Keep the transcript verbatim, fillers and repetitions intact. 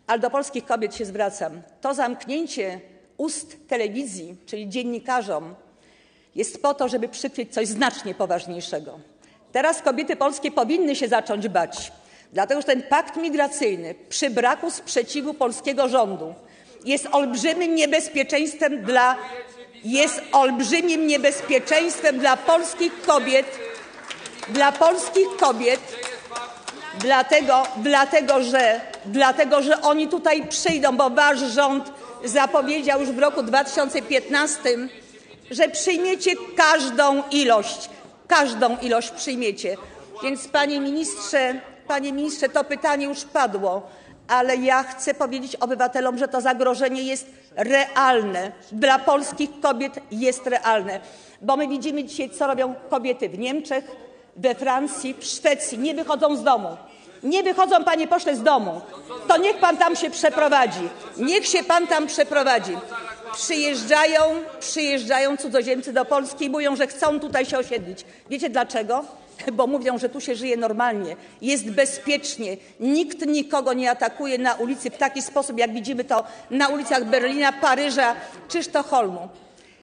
ale do polskich kobiet się zwracam. To zamknięcie ust telewizji, czyli dziennikarzom, jest po to, żeby przykryć coś znacznie poważniejszego. Teraz kobiety polskie powinny się zacząć bać, dlatego że ten pakt migracyjny przy braku sprzeciwu polskiego rządu jest olbrzymim niebezpieczeństwem dla, jest olbrzymim niebezpieczeństwem dla polskich kobiet, dla polskich kobiet, dlatego, dlatego, że, dlatego, że oni tutaj przyjdą, bo wasz rząd zapowiedział już w roku dwa tysiące piętnastym, że przyjmiecie każdą ilość, każdą ilość przyjmiecie. Więc panie ministrze, panie ministrze, to pytanie już padło, ale ja chcę powiedzieć obywatelom, że to zagrożenie jest realne. Dla polskich kobiet jest realne, bo my widzimy dzisiaj, co robią kobiety w Niemczech, we Francji, w Szwecji. Nie wychodzą z domu. Nie wychodzą, panie pośle, z domu. To niech pan tam się przeprowadzi. Niech się pan tam przeprowadzi. Przyjeżdżają, przyjeżdżają cudzoziemcy do Polski i mówią, że chcą tutaj się osiedlić. Wiecie dlaczego? Bo mówią, że tu się żyje normalnie, jest bezpiecznie, nikt nikogo nie atakuje na ulicy w taki sposób, jak widzimy to na ulicach Berlina, Paryża czy Sztokholmu.